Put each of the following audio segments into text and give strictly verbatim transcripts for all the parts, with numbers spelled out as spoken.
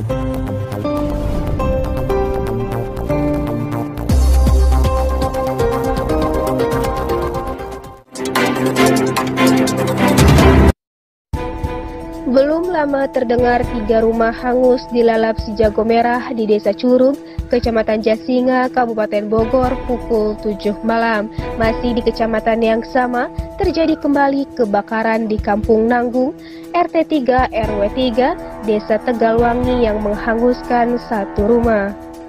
Belum lama terdengar tiga rumah hangus dilalap si jago merah di Desa Curug, Kecamatan Jasinga, Kabupaten Bogor pukul tujuh malam. Masih di kecamatan yang sama, terjadi kembali kebakaran di Kampung Nanggung, R T tiga R W tiga, Desa Tegalwangi yang menghanguskan satu rumah.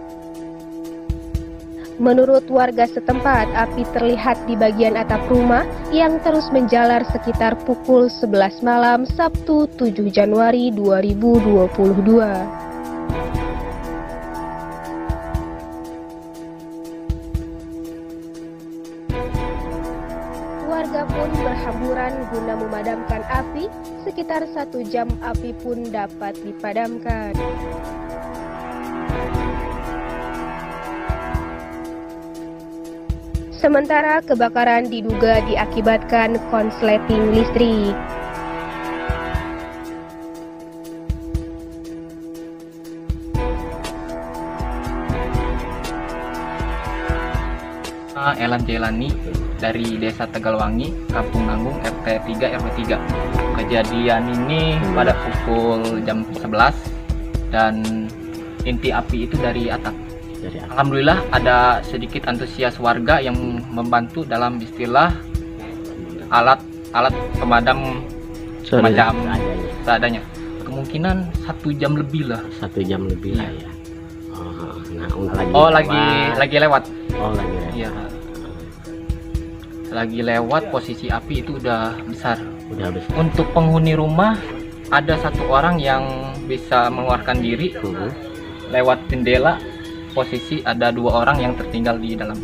Menurut warga setempat, api terlihat di bagian atap rumah yang terus menjalar sekitar pukul sebelas malam Sabtu tujuh Januari dua ribu dua puluh dua. Warga pun berhamburan guna memadamkan api. Sekitar satu jam api pun dapat dipadamkan. Sementara kebakaran diduga diakibatkan konsleting listrik. Elan Jelani dari Desa Tegalwangi, Kampung Nanggung, R T tiga R W tiga. Kejadian ini pada pukul jam sebelas dan inti api itu dari atap. Alhamdulillah ada sedikit antusias warga yang membantu dalam istilah alat alat pemadam pemadam seadanya. Kemungkinan satu jam lebih lah. Satu jam lebih lah ya. Oh, nah, lagi oh lagi lagi lewat. Oh lagi lewat. Iya. Lagi lewat, posisi api itu udah besar. Udah besar. Untuk penghuni rumah ada satu orang yang bisa mengeluarkan diri uh-huh. lewat jendela. Posisi ada dua orang yang tertinggal di dalam.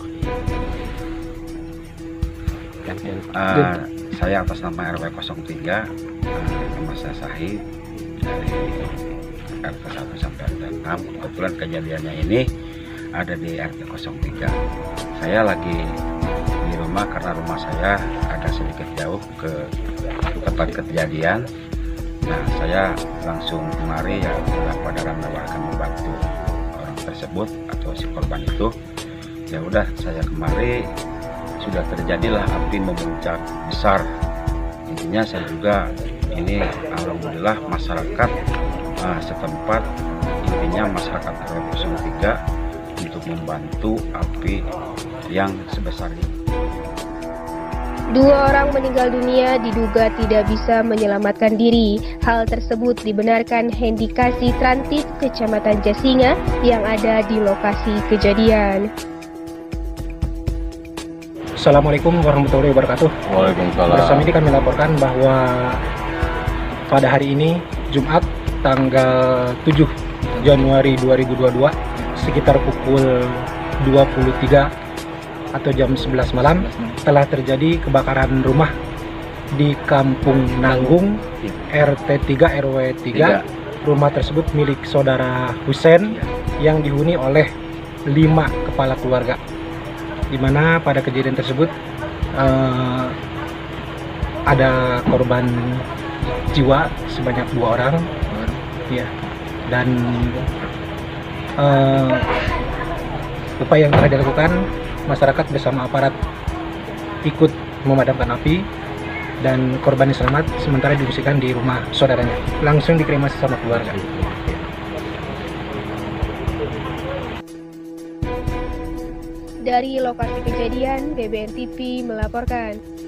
Uh, saya atas nama R W nol tiga, uh, nama saya Sahid dari R T satu sampai R T enam. Kebetulan kejadiannya ini ada di R T nol tiga. Saya lagi di rumah karena rumah saya ada sedikit jauh ke tempat kejadian. Nah, saya langsung kemari ya pada randa akan membantu tersebut atau si korban itu. Ya udah, saya kemari sudah terjadilah api memuncak besar. Intinya saya juga ini alhamdulillah masyarakat uh, setempat, intinya masyarakat R W nol tiga untuk membantu api yang sebesar ini. Dua orang meninggal dunia diduga tidak bisa menyelamatkan diri. Hal tersebut dibenarkan Hendi Kasih Trantit Kecamatan Jasinga yang ada di lokasi kejadian. Assalamualaikum warahmatullahi wabarakatuh. Waalaikumsalam. Bersama ini kami laporkan bahwa pada hari ini Jumat tanggal tujuh Januari dua ribu dua puluh dua sekitar pukul dua puluh tiga atau jam sebelas malam telah terjadi kebakaran rumah di Kampung Nanggung R T tiga R W tiga. Rumah tersebut milik saudara Husen yang dihuni oleh lima kepala keluarga, di mana pada kejadian tersebut uh, ada korban jiwa sebanyak dua orang ya, dan uh, upaya yang telah dilakukan, masyarakat bersama aparat ikut memadamkan api dan korban selamat sementara diungsikan di rumah saudaranya, langsung dikremasi sama keluarga. Dari lokasi kejadian, B B N T V melaporkan.